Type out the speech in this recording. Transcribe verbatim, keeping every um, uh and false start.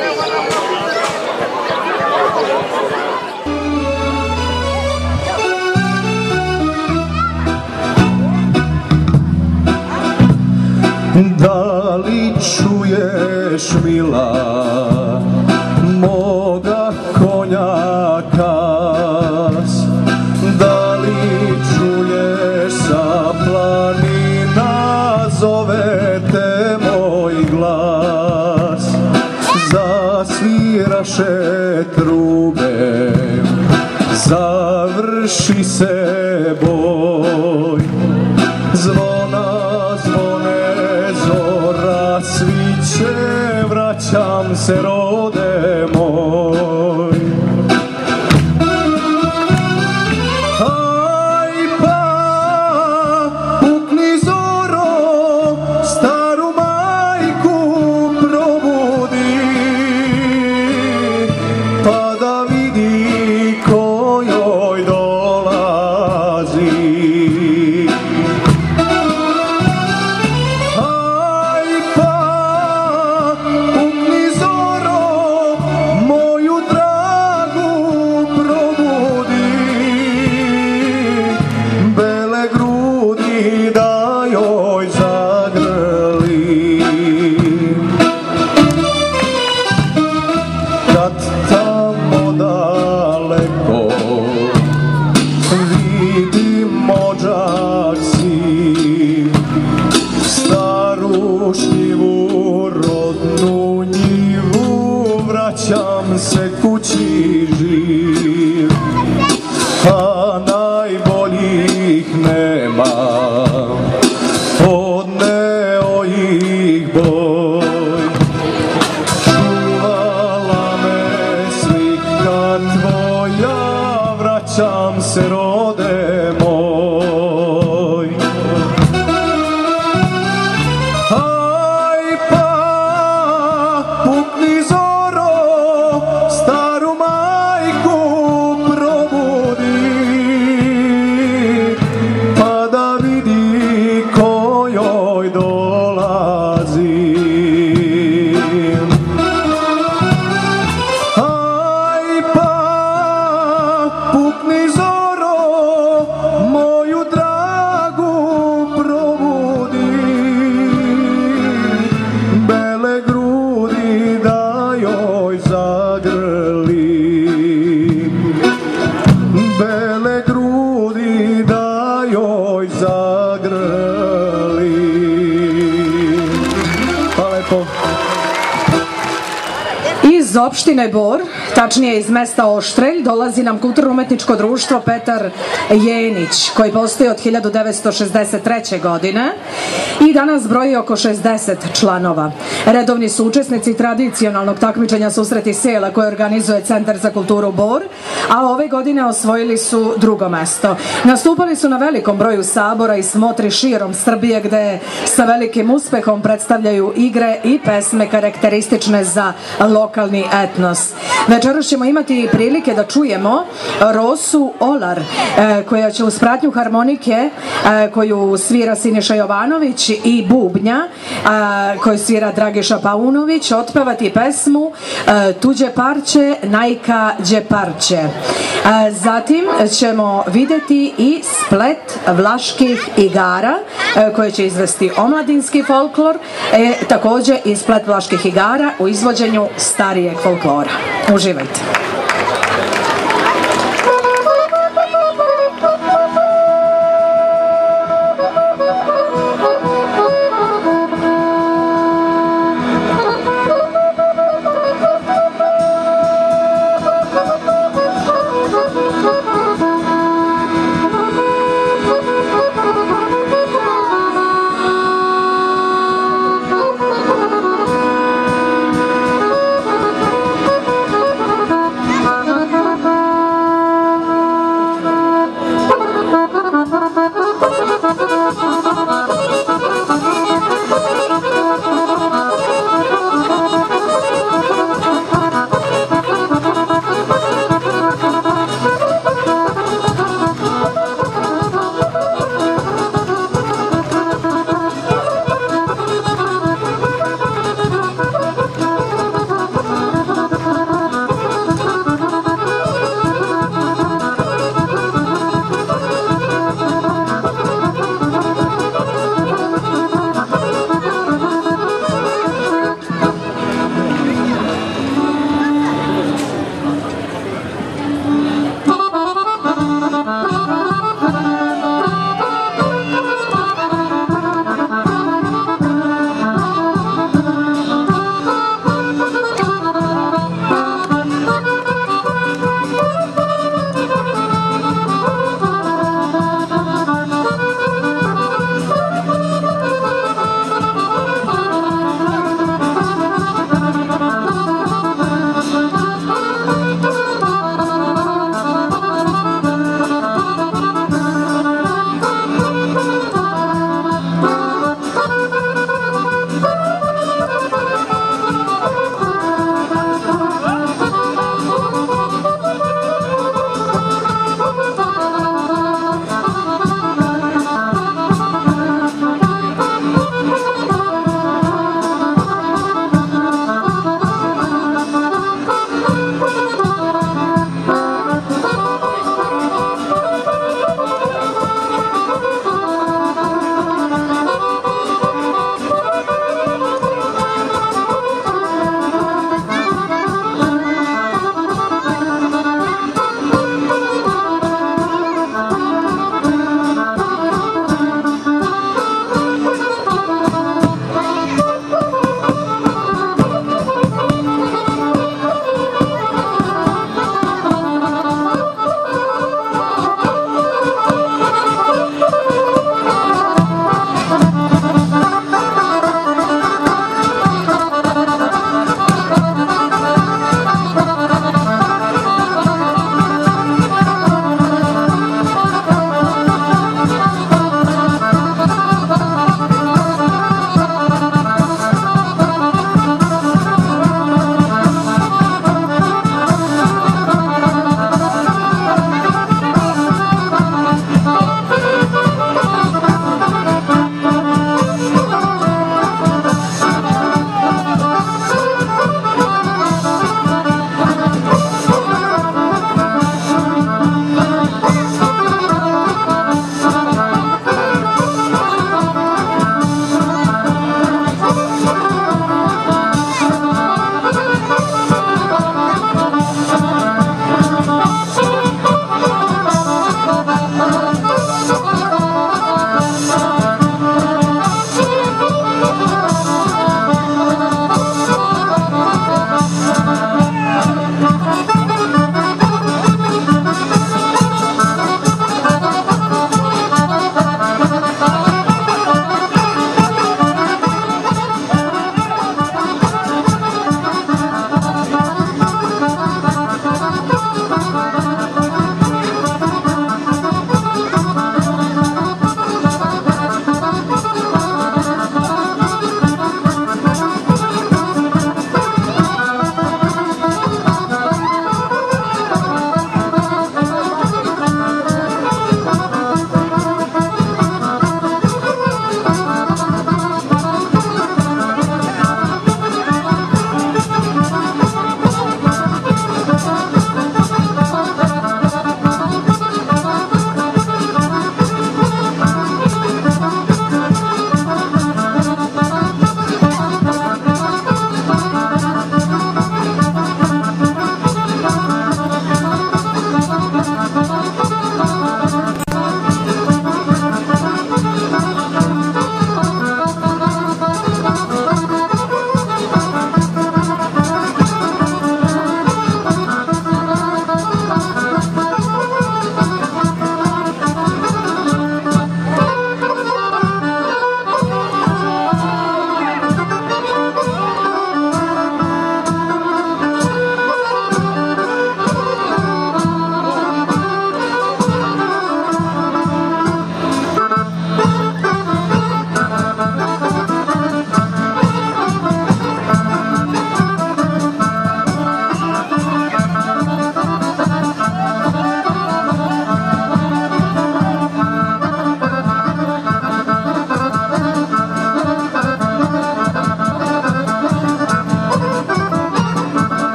Da li čuješ, mila, moga konja kas? Da li čuješ, sa planina zove te moj glas? Zasviraše trube, završi se boj, zvona sviće, vraćam se, rode moj. Aj pa, pukni zoro, staru majku probudi, pa da vidi ko joj dolazi. Vraćam se kući živ, a najboljih nema, odneo ih boj. Čuvala me slika tvoja, vraćam se, rode moj. Aj pa, pukni zoro, staru majku probudi, pa da vidi ko joj dolazi. Aj pa, pukni zoro, moju dragu probudi, bele grudi da joj zagrli, bele grudi da joj zagrli. Pa lepo. Iz opštine Bor, tačnije iz mesta Oštrelj, dolazi nam kulturno-umetničko društvo Petar Jenić, koji postoji od hiljadu devetsto šezdeset treće. godine i danas broji oko šezdeset članova. Redovni su učesnici tradicionalnog takmičenja Susreti sela koje organizuje Centar za kulturu Bor, a ove godine osvojili su drugo mesto. Nastupali su na velikom broju sabora i smotri širom Srbije, gde sa velikim uspehom predstavljaju igre i pesme karakteristične za lokalni etnos. Večeras ćemo imati prilike da čujemo Rosu Olar, koja će uz pratnju harmonike koju svira Siniša Jovanović i bubnja koju svira Dragiša Paunović otpevati pesmu Tuđe parče, najka đe parče. Zatim ćemo videti i splet vlaških igara koje će izvesti omladinski folklor, takođe i splet vlaških igara u izvođenju starijeg folklora. Uživajte.